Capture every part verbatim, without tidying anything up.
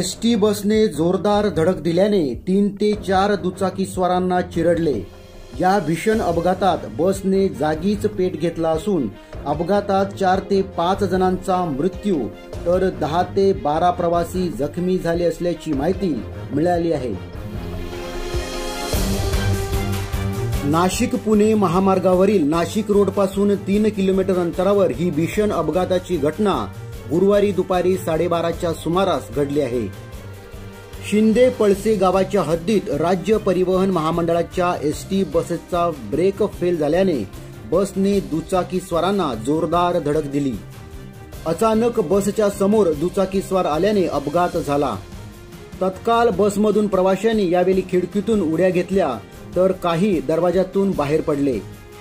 ST बसने जोरदार धडक दिल्याने तीन ते चार दुचाकीस्वारांना चिरडले। या भीषण अपघातात बसने जागीच पेट घेतला असून अपघातात चार ते पाच जणांचा मृत्यू तर दहा ते बारा प्रवासी जखमी झाले असल्याची माहिती मिळाली आहे। नाशिक पुणे महामार्गावरील नाशिक रोड पासून तीन किलोमीटर अंतरावर ही भीषण अपघाताची घटना गुरुवारी दुपारी साडेबाराच्या सुमारास घडली आहे। शिंदे पळसे गावाच्या हद्दीत राज्य परिवहन महामंडळाच्या एसटी बसचा ब्रेक फेल झाल्याने बसने दुचाकीस्वारांना जोरदार धडक दिली। अचानक बसच्या समोर दुचाकीस्वार आल्याने अपघात झाला। तत्काळ बसमधून प्रवाशांनी यावेळी खिडकीतून उड्या घेतल्या तर काही दरवाजातून बाहेर पडले।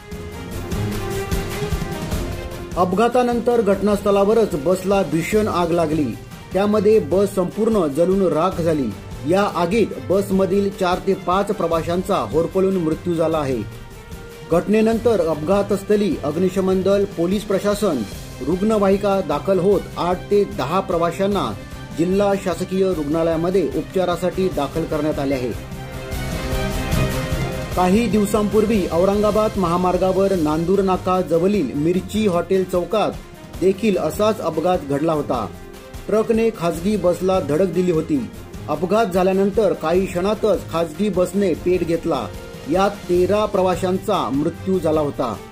अपघातानंतर घटनास्थळावरच बसला भीषण आग लागली। त्यामध्ये बस संपूर्ण जळून राख झाली। या आगीत बसमधील चार ते पाच प्रवाशांचा होरपळून मृत्यू झाला आहे। घटनेनंतर अपघातस्थळी अग्निशमन दल, पोलीस प्रशासन, रुग्णवाहिका दाखल होत आठ ते दहा प्रवाशांना जिल्हा शासकीय रुग्णालयामध्ये उपचारासाठी दाखल करण्यात आले आहे। काही दिवसांपूर्वी औरंगाबाद महामार्गावर नांदूर नाका जवळील मिरची हॉटेल चौकात देखील असाच अपघात घडला होता। ट्रकने खासगी बसला धडक दिली होती। अपघात झाल्यानंतर काही क्षणातच खासगी बसने पेट घेतला। यात तेरा प्रवाशांचा मृत्यू झाला होता।